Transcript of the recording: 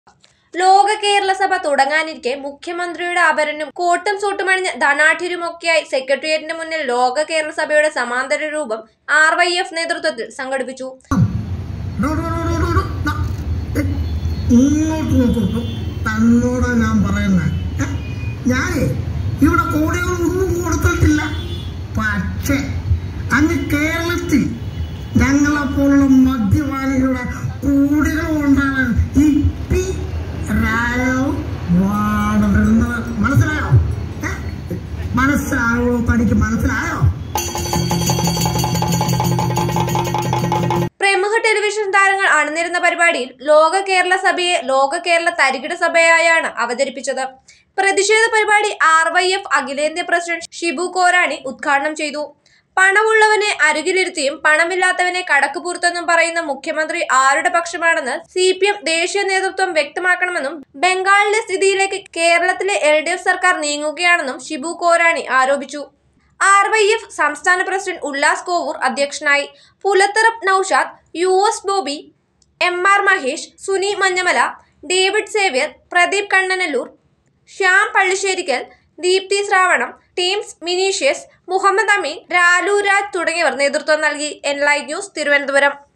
ലോക കേരള സഭ തുടങ്ങാനിരിക്കെ മുഖ്യമന്ത്രിയുടെ ആഭരണവും കോട്ടും സൂട്ടുമണിഞ്ഞ് ധനാഠ്യരുമൊക്കെയായി സെക്രട്ടേറിയറ്റിന് മുന്നിൽ ലോക കേരള സഭയുടെ സമാന്തര രൂപം RYF നേതൃത്വത്തിൽ സംഘടിപ്പിച്ചു. തന്നോടാ ഞാൻ പറയുന്നത്, ഞാനേ ഇവിടെ കോടികളൊന്നും കൊടുത്തിട്ടില്ല. പക്ഷേ അങ്ങ് കേരളത്തിൽ ഞങ്ങളെ പോലുള്ള മദ്യപാനികളുടെ കോടികൾ കൊണ്ടാണ് ഈ മനസ്സിലായോ? മനസ്സിലായോ? തനിക്ക് മനസ്സിലായോ? പ്രമുഖ ടെലിവിഷൻ താരങ്ങൾ അണിനിരുന്ന പരിപാടിയിൽ ലോക കേരള സഭയെ ലോക കേരള തരികിട സഭയായാണ് അവതരിപ്പിച്ചത്. പ്രതിഷേധ പരിപാടി RYF അഖിലേന്ത്യാ പ്രസിഡന്റ് ഷിബു കോരാണി ഉദ്ഘാടനം ചെയ്തു. പണമുള്ളവനെ അരുകിലിരുത്തിയും പണമില്ലാത്തവനെ കടക്കുപുറത്തെന്നും പറയുന്ന മുഖ്യമന്ത്രി ആരുടെ പക്ഷമാണെന്ന് CPM ദേശീയ നേതൃത്വം വ്യക്തമാക്കണമെന്നും ബംഗാളിലെ സ്ഥിതിയിലേക്ക് കേരളത്തിലെ LDF സർക്കാർ നീങ്ങുകയാണെന്നും ഷിബു കോരാണി ആരോപിച്ചു. RYF സംസ്ഥാന പ്രസിഡന്റ് ഉല്ലാസ് കോവൂർ അധ്യക്ഷനായി. പുലത്തറപ്പ് നൌഷാദ്, US ബോബി, MR മഹേഷ്, സുനി മഞ്ഞമല, ഡേവിഡ് സേവ്യർ, പ്രദീപ് കണ്ണനല്ലൂർ, ശ്യാം പള്ളിശ്ശേരിക്കൽ, ദീപ്തി ശ്രാവണം, ടീംസ് മിനീഷ്യസ്, മുഹമ്മദ് അമീൻ, രാലു രാജ് തുടങ്ങിയവർ നേതൃത്വം നൽകി. Enlight news, Thiruvananthapuram.